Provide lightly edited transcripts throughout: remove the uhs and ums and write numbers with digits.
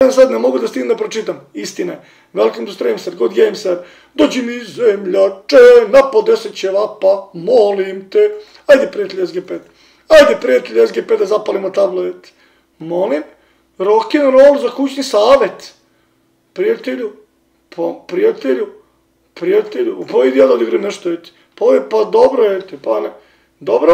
sad ne mogu da stignem da pročitam. Istina je. Welcome to Streamster, God Gameser. Dođi mi zemljače, na po 10 ćevapa, molim te. Ajde prijatelj SG5. Ajde prijatelj SG5 da zapalimo tablet. Molim. Rock'n'roll za kućni savet. Prijatelju. Prijatelju. Pa idi ja da odigram nešto, eti. Pa dobro, eti. Pa ne. Dobro.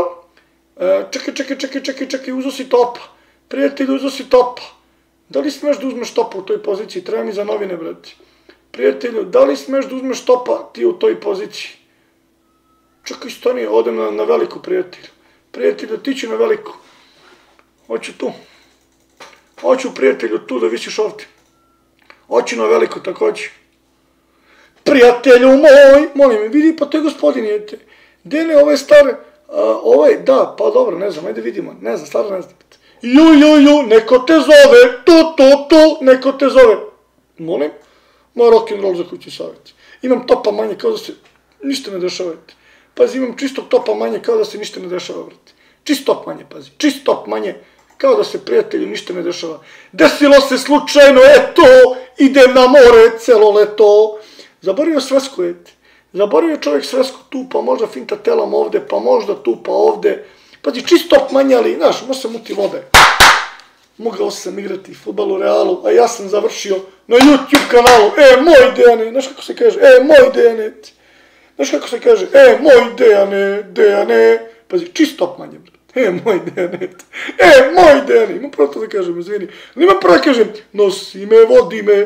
Čekaj, uzo si topa. Prijatelju, uzo si topa. Da li smeš da uzmeš topa u toj poziciji? Treba mi za novine, brati. Prijatelju, da li smeš da uzmeš topa ti u toj poziciji? Čekaj, stani, odem na veliku, prijatelju. Prijatelju, ti ću na veliku. Hoću tu. Hoću, prijatelju, tu da visiš ovdje. Hoću na veliku također. Prijatelju moj! Molim me, vidi, pa to je gospodin, jete. Dene, ove stare... da, pa dobro, ne znam, ajde vidimo. Ne znam, stvarno ne znam. Ju, neko te zove, tu, neko te zove. Molim? Moj rock'n'roll za kućni savjet. Imam topa manje, kao da se ništa ne dešava. Pazi, imam čistog topa manje, kao da se ništa ne dešava, vrati. Čist top manje, pazi, čist top manje, kao da se prijatelju ništa ne dešava. Desilo se slučajno, eto, idem na more celo leto. Zaboravio svesku, eti. Zaboravio čovjek svesku tu, pa možda finta telom ovde, pa možda tu, pa ovde. Pazi, čist top manje, ali, znaš, može se muti vode. Mogao sam igrati fudbal u Realu, a ja sam završio na YouTube kanalu. Moj Dejane, znaš kako se kaže? Moj Dejane. Znaš kako se kaže? Moj Dejane. Pazi, čist top manje, brat. Moj Dejane. Moj Dejane. Imam pravo to da kažem, izvini. Imam pravo da kažem, nosi me, vodi me.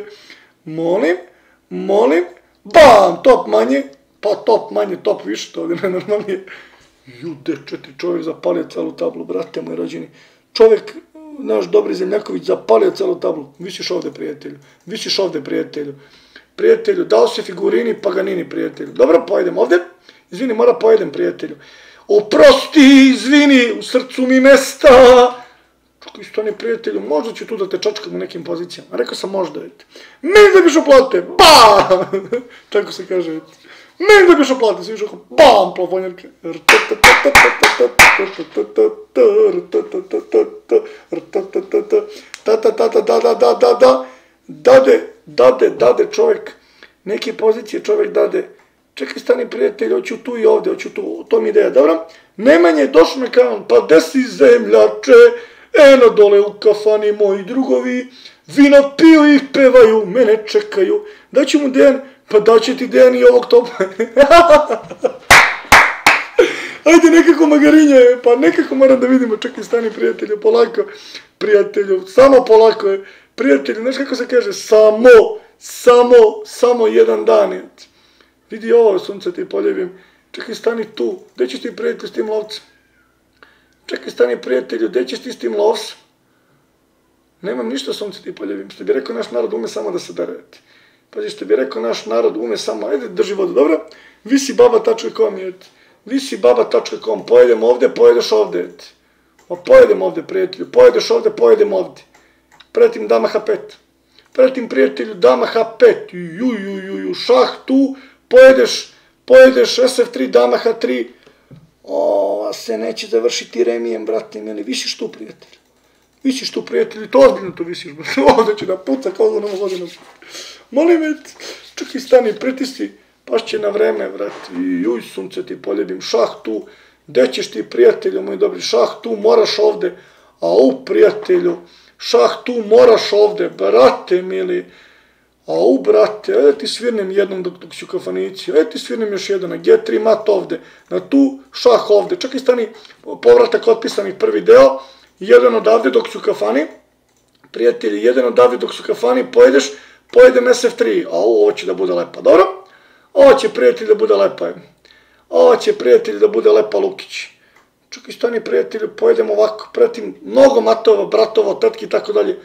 Molim. Bam, top manje. Pa top manje, top više, to ovdje najnormalnije. D4, čovjek zapalio celu tablu, brate moj rođeni. Čovjek, naš Dobri Zemljaković, zapalio celu tablu. Visiš ovdje, prijatelju. Prijatelju, dao se figurini, Paganini, prijatelju. Dobro, pojedem ovdje. Izvini, mora pojedem, prijatelju. Oprosti, izvini, u srcu mi mesta. Čekaj, stani, prijatelju, možda ću tu da te čačkam u nekim pozicijama. Rekao sam možda, eti. Meni da biš oplate, ba! Tako se kaže, eti. Meni da biš oplate, svi viš oko, bam, plafonjerke. Dade čovjek, neke pozicije čovjek dade. Čekaj, stani prijatelj, hoću tu i ovdje, hoću tu, to mi ideja, dobro? Nemanje, došlo me kao, pa desi zemljače, eno dole u kafani moji drugovi, vino piju i pevaju, mene čekaju. Daću mu Dejan, pa daće ti Dejan i ovog topa. Ajde, nekako magarinja je, pa nekako moram da vidimo, čekaj, stani prijatelju, polako, prijatelju, samo polako je, prijatelju, znaš kako se kaže, samo jedan dan je. Vidi ovo, sunce ti poljubim, čekaj, stani tu, gdje ćeš ti prijatelju s tim lovcem? Čekaj, stani prijatelju, gdje ćeš ti s tim lovcem? Nemam ništa, sunce ti poljubim, što bi rekao naš narod ume samo da se darete. Pazi, što bi rekao naš narod ume samo, ajde, drži vodu, dobro? visibaba.com je, Visi baba.com, pojedem ovdje, pojedeš ovdje, eti. Ma pojedem ovdje, prijatelju, pojedeš ovdje, pojedem ovdje. Pretim dama H5. Pretim, prijatelju, dama H5. Šah tu, pojedeš SF3, dama H3. Ova se neće završiti remijem, brate, meni. Visiš tu, prijatelju. Visiš tu, prijatelju, to ozbiljno tu visiš, brate. Ovdje će da puca kao da nema godina. Molim, eti, čekaj, stani, pritisni. Pašće na vreme, vrati, juj, sunce ti poljubim, šah tu, gdje ćeš ti, prijatelju, moj dobri, šah tu, moraš ovdje, au, prijatelju, šah tu, moraš ovdje, brate, mili, au, brate, ajde ti svirnem jednom dok si u kafanici, ajde ti svirnem još jedan, na G3 mat ovdje, na tu, šah ovdje, čekaj, stani, povratak otpisanih prvi deo, jedan odavde dok si u kafani, prijatelji, jedan odavde dok si u kafani, pojedem SF3, au, ovo će da bude lepa, dobro? Ovo će prijatelj da bude lepa. Ovo će prijatelj da bude lepa Lukić. Čekaj, stani prijatelju, pojedem ovako, pretim mnogo matova, bratova, tetki i tako dalje.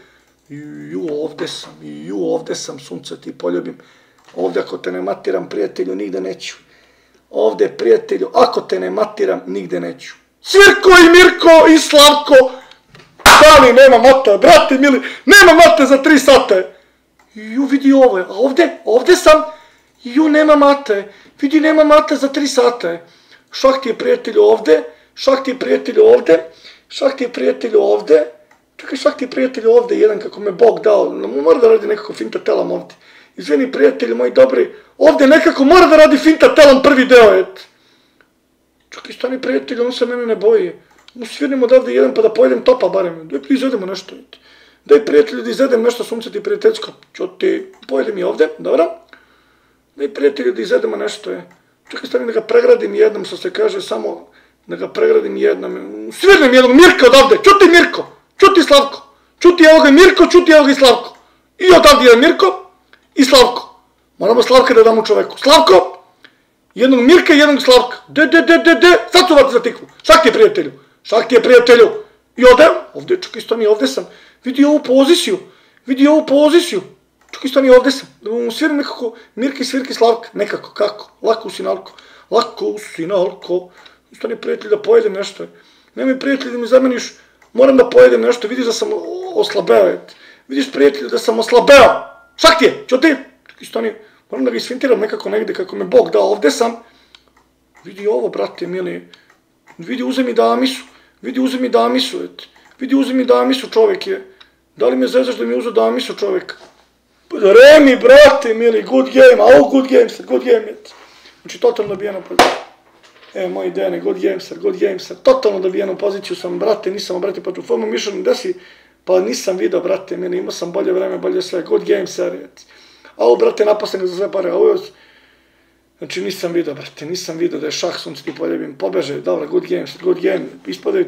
Ovdje sam, sunce ti poljubim. Ovdje ako te ne matiram, prijatelju, nigde neću. Ovdje, prijatelju, ako te ne matiram, nigde neću. Svirko i Mirko i Slavko. Dali, nema mata, brate mili, nema mate za 3 sata. Vidi ovo, a ovdje sam. Nema mate, vidi nema mate za 3 sata. Šah ti je prijatelju ovdje, šah ti je prijatelju ovdje, šah ti je prijatelju ovdje. Čekaj, svak ti prijatelj ovde, jedan kako me Bog dao, mora da radi nekako finta telom ovde. Izvini, prijatelji moji dobri, ovde nekako mora da radi finta telom prvi deo, et. Čekaj, stani prijatelj, on se mene ne boji. Svirnimo odavde jedan pa da pojedem topa barem. Daj izvedemo nešto, et. Daj prijatelju da izvedem nešto sunce ti prijateljsko. Čo ti, pojedem i ovde, dobro? Daj prijatelju da izvedemo nešto, je. Čekaj, stani da ga pregradim jednom, što se kaže, samo da ga pregradim jednom. Svirnem jednog Mirka odavde, čo ti Mirko? Čo ti Slavko? Čuti evo ga Mirko, čuti evo ga i Slavko. I odavde jedan Mirko i Slavko. Moramo Slavka da damo čoveku. Slavko, jednog Mirka i jednog Slavka. De, sad su vati za tikvu. Šak ti je prijatelju. I ovde, čekaj stani, ovde sam. Vidi ovu poziciju. Čekaj stani, ovde sam. Da mu sviram nekako Mirka i Svirka i Slavka. Nekako, kako? Lako u sinalko. Stani prijatelj da pojedem nešto. Nemoj prijatelj da mi zameniš. Moram da pojedem nešto, vidiš da sam oslabeo. Vidiš prijatelj da sam oslabeo. Šak ti je, čo ti? Čekaj stani, moram da ga isfintiram nekako negde kako me Bog dao. Ovde sam. Vidi ovo, brate mili. Vidi, uzemi damisu. Vidi, uzemi damisu, čovek je. Da li me zezaš da mi uzu damisu, čovek? Remi, brate mili, good game, good game. Znači, totalno dobijeno poziciju. Moji Dejane, good game, sir. Totalno dobijenu poziciju sam, brate, nisam obratio pa tu formu mišljenu, gde si? Pa nisam vidio, brate, mili, imao sam bolje vreme, bolje sve, good game, sir. A ovo, brate, napasam ga za sve pare, ovo je... Znači, nisam vidio da je šah, sunce ti poljebim, pobeže, dobro, good game, ispadaju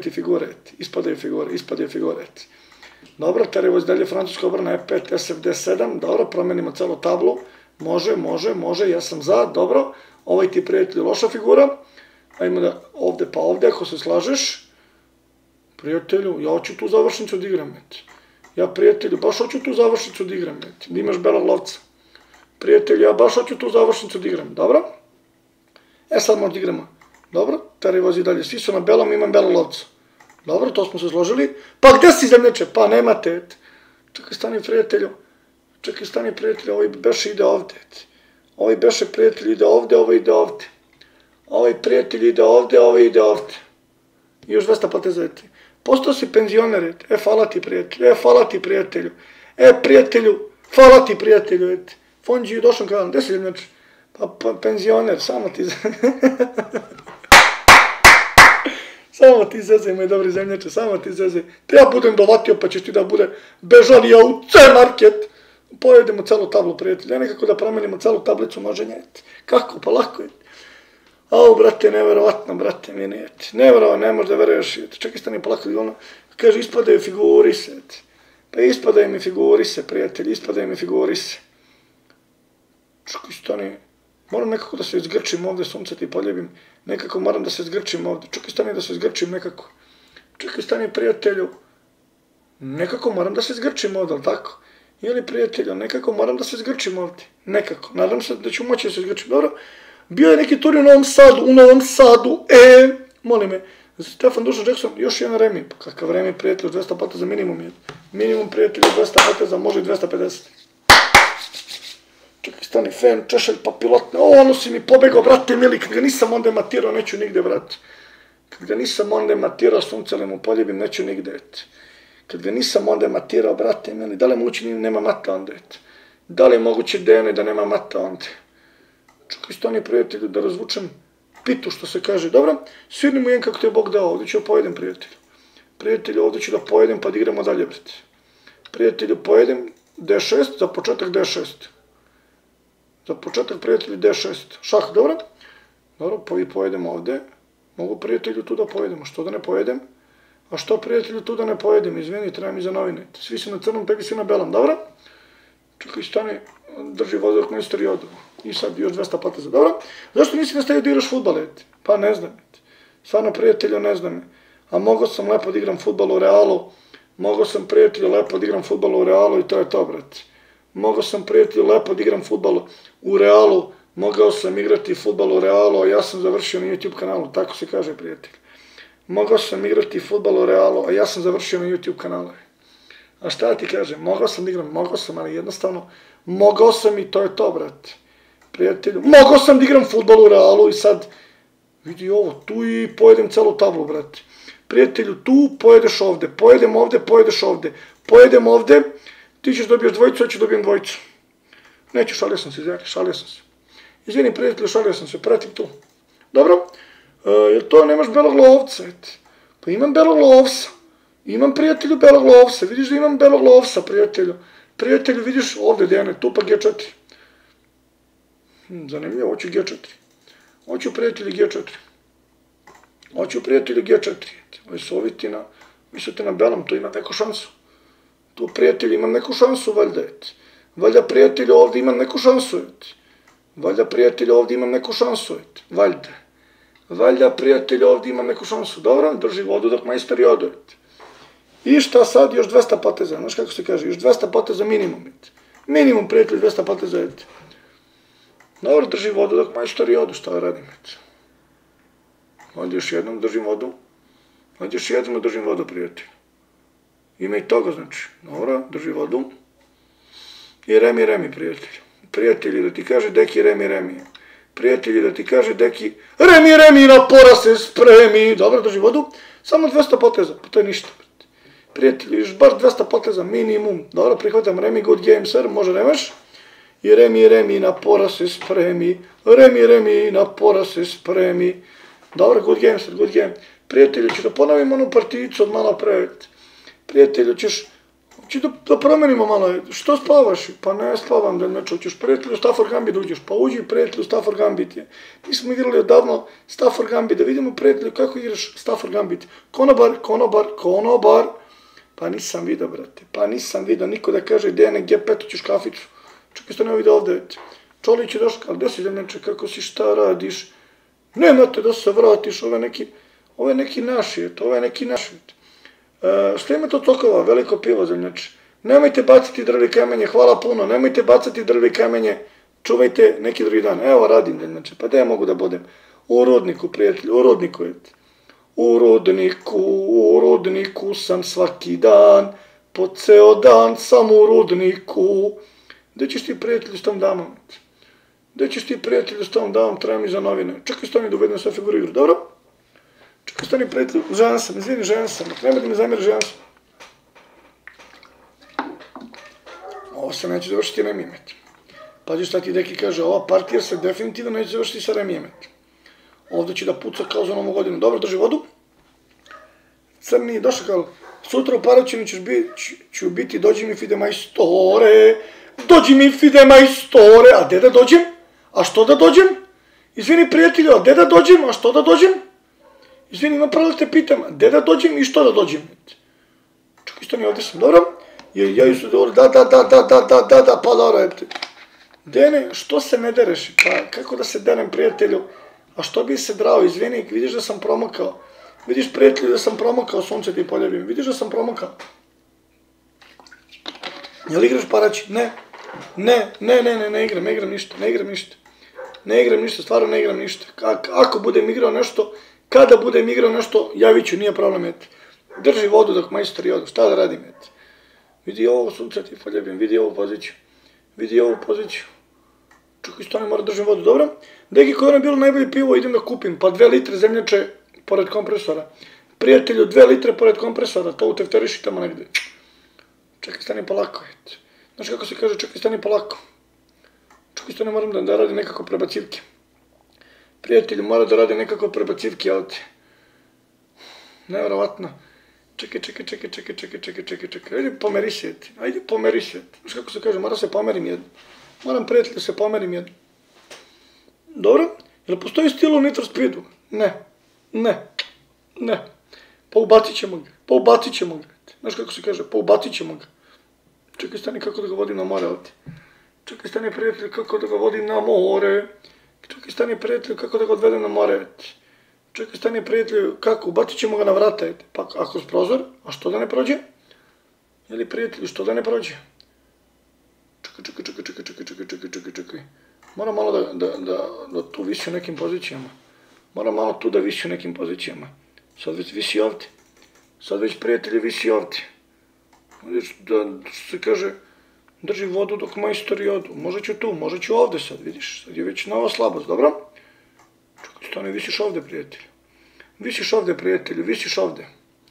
figure. Dobro, Terevoz dalje, francuska obrana E5, SFD 7, dobro, promenimo celu tablu, može, ja sam za, dobro, ovaj ti prijatelj loša figura, ajmo da ovde pa ovde, ako se slažeš, prijatelju, ja hoću tu završnicu da igram, ja prijatelju, baš hoću tu završnicu da igram, da imaš belog lovca. Prijatelju, ja baš hoću tu završnicu da igram, dobro? Sad možda igramo. Dobro, Teraj vozi dalje, svi su na belom, imam belog lovca. Dobro, to smo se složili. Pa gde si zemlječe? Pa nemate. Čekaj, stani prijatelju, ovaj beše ide ovde. Ovaj beše prijatelj ide ovde, ovo ide ovde. Ovaj prijatelj ide ovde, ovo ide ovde. I još 200 patezeti. Postao si penzioner, hvala ti prijatelju, hvala ti prijatelju, Fonđi je došao kao, gde si zemljače? Pa penzioner, samo ti zezaj, moj dobri zemljače, samo ti zezaj. Te ja budem dovatio, pa ćeš ti da bude bežanija u C-market. Pojedemo celu tablu, prijatelj, nekako da promenimo celu tablicu množenja. Kako, pa lako je. Au, brate, neverovatno, brate, mi nije. Neverovatno, ne možda veruješ. Čekaj, stani polako, kaže, ispadaju figurise. Pa ispadaju mi figurise, prijatelj, Čekaj, stani, moram nekako da se izgrčim ovde, sunce ti poljebim, nekako moram da se izgrčim ovde, čekaj, stani da se izgrčim nekako, čekaj, stani prijatelju, nekako moram da se izgrčim ovde, ali tako? Ili prijatelju, nekako moram da se izgrčim ovde, nekako, nadam se da ću moći da se izgrčim, dobro? Bio je neki tur u Novom Sadu, molim me, Stefan Dušan Jackson, još jedan remi, pa kakav remi prijatelju, 200 pata za minimum prijatelju, 200 pata za može i 250. Čekaj, stani, fen, češelj, papilotne, ono si mi pobegao, brate mili, kad ga nisam onda matirao, neću nigde, brate. Kad ga nisam onda matirao, sunce mu poljebim, neću nigde, Kad ga nisam onda matirao, brate mili, da li je moguće nema mata onda, Da li je moguće Dejane da nema mata onda? Čekaj, stani, prijatelju, da razvučem pitu, što se kaže, dobro? Svirni mu jedan kako te je Bog dao, ovdje ću da pojedem, prijatelju. Prijatelju, ovdje ću da pojedem, pa da igramo dalje, brate. Prijatelju, pojedem D6, za početak D6. Za početak, prijatelju, D6. Šah, dobro? Dobro, pa i pojedem ovde. Mogu, prijatelju, tu da pojedemo. Što da ne pojedem? A što, prijatelju, tu da ne pojedem? Izvini, treba mi za novine. Svi su na crnom, tebi svi na belom, dobro? Čekaj, stani, drži vodak na istoriodu. I sad još 200 pateza, dobro? Zašto nisi nastavio da igraš fudbal, Pa ne znam, Stvarno, prijatelju, ne znam. A mogao sam lepo da igram fudbal u Realu. Mogao sam, prijatelju, lepo da igram fudbal u Realu i to je to, brate. Mogao sam, prijatelju, lepo da igram fudbal u Realu, mogao sam igrati fudbal u Realu, a ja sam završio na YouTube kanalu, tako se kaže, prijatelj. Mogao sam igrati fudbal u Realu, a ja sam završio na YouTube kanalu. A šta ti kažem, mogao sam da igram, ali jednostavno, mogao sam i to je to, brate. Prijatelju, mogao sam da igram fudbal u Realu i sad, vidi ovo, tu i pojedem celu tablu, brate. Prijatelju, tu pojedeš ovde, pojedem ovde, pojedeš ovde, pojedem ovde, ti ćeš dobiješ dvojicu, ja ću dobijem dvojicu. Neću, šalio sam se, izvini, šalio sam se. Izvini, prijatelju, šalio sam se, pratim tu. Dobro? Jel to nemaš belog lovca? Pa imam belog lovca. Imam, prijatelju, belog lovca. Vidiš da imam belog lovca, prijatelju. Prijatelju, vidiš ovde, Dejane, tu pa G4. Zanimljivo, hoću G4. Hoću, prijatelju, G4. Hoću, prijatelju, G4. Mislite na belom, to ima neku šansu. Tu, prijatelju, imam neku šansu, valjda. Valjda, prijatelju, ovde imam neku šansu. Valjda, prijatelju, ovde imam neku šansu. Valjda. Valjda, prijatelju, ovde imam neku šansu. Dobro, drži vodu dok majstori odu. I šta sad? Još 200 poteza. Znaš kako se kaže? Još 200 poteza minimum. Minimum, prijatelju, 200 poteza. Dobro, drži vodu dok majstori odu. Šta radim? Ovdje još jednom držim vodu. Ovdje još jednom držim vodu, prijatelju. Ima i toga, znači. Dobro, drži vodu. I remi, remi, prijatelju. Prijatelji, da ti kaže deki remi, remi. Prijatelji, da ti kaže deki remi, remi, na pora se spremi. Dobro, drži vodu. Samo 200 poteza, pa to je ništa. Prijatelji, još baš 200 poteza, minimum. Dobro, prihvatam remi, good game, sir, može remaš. I remi, remi, na pora se spremi. Remi, remi, na pora se spremi. Dobro, good game, sir, good game. Prijatelji, ću da ponovim onu partijicu od malo pre. Prijatelju, ćeš da promenimo malo. Što spavaš? Pa ne spavam, da ne čućeš. Prijatelju, Stafford Gambit uđeš. Pa uđi, prijatelju, Stafford Gambit je. Mi smo igrali odavno Stafford Gambit. Da vidimo, prijatelju, kako igraš Stafford Gambit. Konobar, konobar, konobar. Pa nisam vidio, brate. Pa nisam vidio. Niko da kaže, Dejane, G5 ćeš kaficu. Čekaj, što ne vidio ovde. Čolić je došao, ali gde si, Demljanče, kako si, šta radiš? Nemate da se vratiš, ovo je neki naši, ovo je neki naši. Šta imate od tokova? Veliko pivo, Zemljače. Nemojte bacati drvlje kamenje, hvala puno, nemojte bacati drvlje kamenje, čuvajte neki drugi dan. Evo radim, Zemljače, pa da ja mogu da budem? U rudniku, prijatelju, u rudniku je. U rudniku sam svaki dan, po ceo dan sam u rudniku. Gde ćeš ti, prijatelju, s tom damom? Gde ćeš ti, prijatelju, s tom damom, treba mi za novine. Čekaj, stani da uvedem sve figuru igru, dobro? Čekaj, stani, prijatelju, žen sam, izvini, žen sam, nema da mi zamjeri, žen sam. Ovo se neće završiti remijemet. Pazi šta ti deki kaže, ova partija se definitivno neće završiti sa remijemet. Ovdje će da puca kao za novu godinu. Dobro, drži vodu. Crni, došao kao, sutra u Paraćinu ću biti, dođi mi fide majstore, dođi mi fide majstore, a gde da dođem? A što da dođem? Izvini, prijatelju, a gde da dođem? A što da dođem? Izvini, imam pravo da te pitam, gde da dođem i što da dođem? Čekaj, što mi ovdje sam, dobro? Ja su dobro, da, pa dobro, Dene, što se ne dereš? Pa kako da se derem, prijatelju? A što bi se drao, izvini, vidiš da sam promakao. Vidiš, prijatelju, da sam promakao, sunce ti poljubim. Vidiš da sam promakao. Jel igraš Paraćin? Ne igram ništa. Ne igram ništa, stvarno ne igram ništa. Ako budem igrao nešto, kada budem igrao nešto, javit ću, nije problem, Drži vodu dok majstori odu, šta da radim, Vidi ovo, sunce ti poljubim, vidi ovu poziciju. Čekaj, stane, moram držim vodu, dobro? Deki, koje je bilo najbolje pivo, idem da kupim, pa 2 litre Zemljače pored kompresora. Prijatelju, 2 litre pored kompresora, to utefteriši tamo negde. Čekaj, stani polako, Znaš kako se kaže, čekaj, stani polako. Čekaj, stani, moram da radim nekako prebacivke. Prijatelju, mora da radi nekako prebacivke ovdje. Nevjerovatno. Čekaj. Ajde pomeri se. Znaš kako se kaže, mora se pomerim jedno. Moram, prijatelju, se pomerim jedno. Dobro? Jel postoji stil u Need for Speedu? Ne. Pa ubacit ćemo ga. Znaš kako se kaže, pa ubacit ćemo ga. Čekaj, stani, kako da ga vodim na more ovdje. Čekaj, stani, prijatelju, kako da ga vodim na more. Čekaj, stani, prijatelju, kako da ga odvedem na more. Čekaj, stani, prijatelju, kako, ubacit ćemo ga na vrata. Pa ako s prozor, a što da ne prođe? Jeli, prijatelju, što da ne prođe? Čekaj. Moram malo da tu visi u nekim pozicijama. Sad već visi ovdje. Sad već, prijatelji, visi ovdje. Vidiš da se kaže, drži vodu dok majstori odu. Može ću tu, može ću ovdje sad, vidiš. Sad je već nova slabost, dobro? Čekaj, stani, visiš ovdje, prijatelji. Visiš ovde, prijatelju, visiš ovde.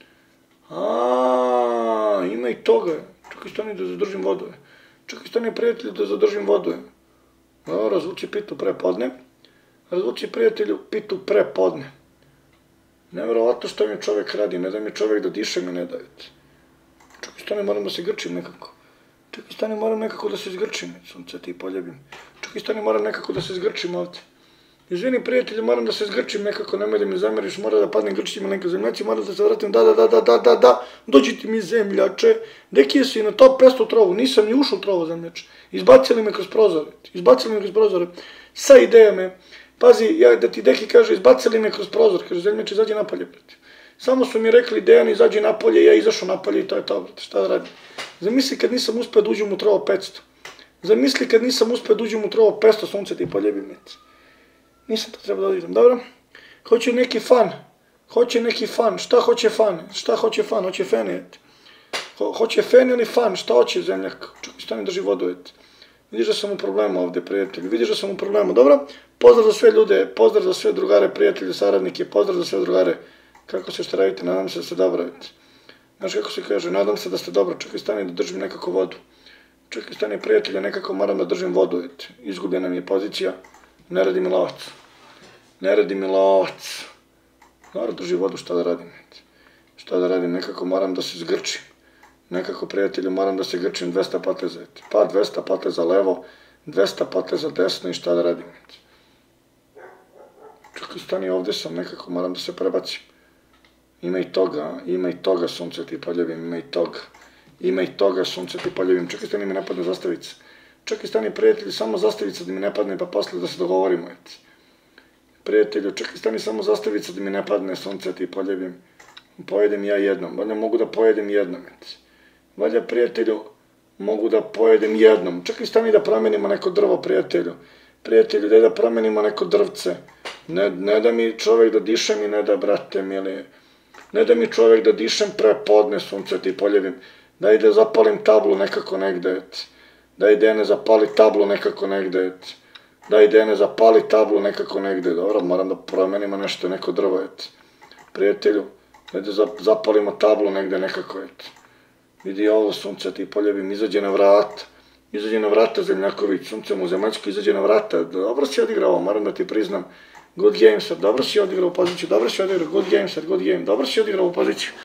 Ima i toga. Čekaj, stani da zadržim vodu. Čekaj, stani, prijatelju, da zadržim vodu. Razvuči pitu prepodne. Razvuči, prijatelju, pitu prepodne. Neverovatno što mi čovek radi, ne da mi čovek da diše, mi ne daje. Čekaj, stani, moram da se grčim nekako. Čekaj, stani, moram nekako da se izgrčim, sunce ti poljubim. Čekaj, stani, moram nekako da se izgrčim ovde. Izvini, prijatelju, moram da se izgrčim nekako, nemoj da mi zameriš, mora da padnem grčićima neke zemljaci, moram da se vratim, da, dođi ti mi zemljače, gde si na top 500 trovu, nisam ni ušao u trovu zemljače, izbacili me kroz prozore, sa idejama, pazi, da ti deki kaže, izbacili me kroz prozor, kaže, zemljače, izađi napolje, brate. Samo su mi rekli, Dejan, izađi napolje, ja izašao napolje i to je to, brate, šta da radim. Zamisli kad nisam uspeo da uđem u trovo 500, zamisli kad nisam uspeo da uđem u trovo 500, sunce ti poljubim, brate. Nisam to trebao da odidem, dobro? Hoće neki fan, šta hoće fan, hoće fene, hoće fene ili fan, šta hoće zemljak, čekaj, stani drži vodu, vidiš da sam u problemu ovde, prijatelju, vidiš da sam u problemu, dobro? Pozdrav za sve ljude, pozdrav za sve drugare, prijatelje, saradnike, pozdrav za sve drugare, kako se šta radite, nadam se da ste dobro, znaš kako se kaže, nadam se da ste dobro, čekaj, stani da držim nekako vodu, čekaj, stani, prijatelje, nekako moram da držim vodu, izgubljena mi je pozicija. Ne radi mi lovac. Naravno, drži vodu, šta da radim, nekako moram da se zgrčim. Nekako, prijatelju, moram da se grčim 200 poteza. Pa 200 poteza levo, 200 poteza desno i šta da radim. Čekaj, stani, ovde sam, nekako moram da se prebacim. Ima i toga, sunce ti poljubim, ima i toga, sunce ti poljubim. Čekaj, stani, mi napadne zastavica. Čekaj, stani, prijatelju, samo zastavica da mi ne padne, pa posle da se dogovorimo, Prijatelju, čekaj, stani, samo zastavica da mi ne padne, sunce ti poljubim. Pojedem ja jednom, valjda mogu da pojedem jednom, Valjda, prijatelju, mogu da pojedem jednom. Čekaj, stani da promenimo neko drvo, prijatelju. Prijatelju, daj da promenimo neko drvce. Ne da mi čovek da dišem i ne da, brate, mili. Ne da mi čovek da dišem prepodne, sunce ti poljubim. Daj da zapalim tablu nekako negde, Daj Dene zapali tablu nekako negde, dobro, moram da promenimo nešto, neko drvo, Prijatelju, daj da zapalimo tablu negde nekako, Vidi ovo, sunce ti poljubim, izađe na vrata Zemljaković, sunce mu zemaljsko, izađe na vrata, dobro si odigrao, moram da ti priznam, good game, sir, dobro si odigrao u poziciju, good game, dobro si odigrao u poziciju.